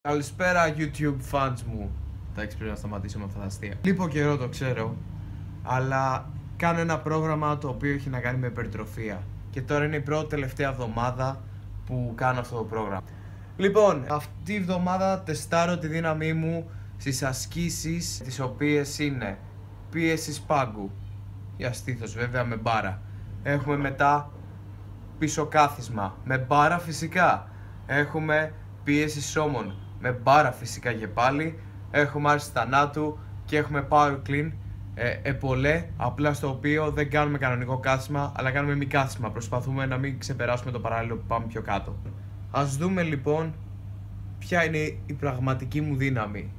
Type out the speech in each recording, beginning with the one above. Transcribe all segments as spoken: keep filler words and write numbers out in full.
Καλησπέρα YouTube fans μου. Θα έχεις πρέπει να σταματήσω με αυτά τα αστεία. Λείπω καιρό, το ξέρω, αλλά κάνω ένα πρόγραμμα το οποίο έχει να κάνει με υπερτροφία. Και τώρα είναι η πρώτη τελευταία εβδομάδα που κάνω αυτό το πρόγραμμα. Λοιπόν, αυτή η εβδομάδα τεστάρω τη δύναμή μου στις ασκήσεις, τις οποίες είναι πίεση πάγκου, για στήθος βέβαια, με μπάρα. Έχουμε μετά πίσω κάθισμα, με μπάρα φυσικά. Έχουμε πίεση σώμων, με μπάρα φυσικά και πάλι. Έχουμε άρση θανάτου και έχουμε power clean, ε, επολέ, απλά στο οποίο δεν κάνουμε κανονικό κάθισμα, αλλά κάνουμε μη κάθισμα. Προσπαθούμε να μην ξεπεράσουμε το παράλληλο που πάμε πιο κάτω. Ας δούμε λοιπόν ποια είναι η πραγματική μου δύναμη.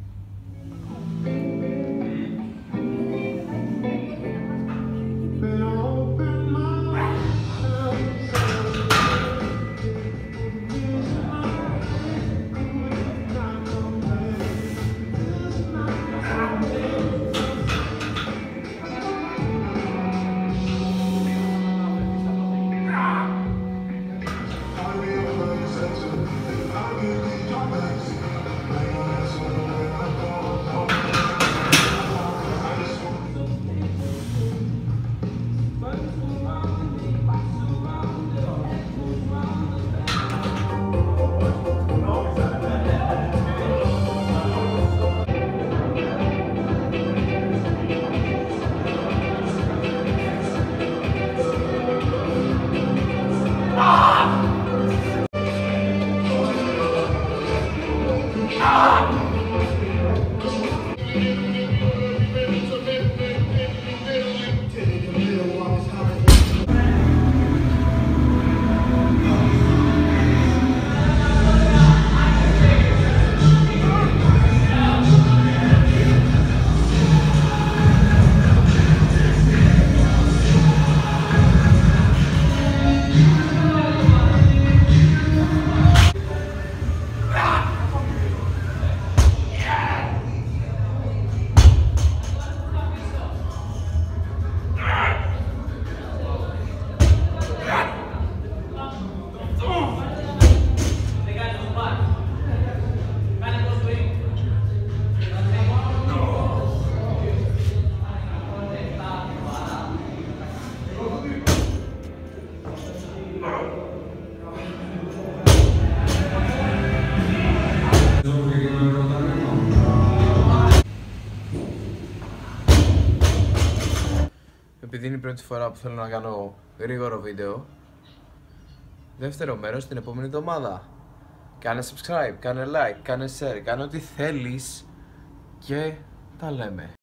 Επειδή είναι η πρώτη φορά που θέλω να κάνω γρήγορο βίντεο, δεύτερο μέρος την επόμενη εβδομάδα. Κάνε subscribe, κάνε like, κάνε share, κάνε ό,τι θέλεις και τα λέμε.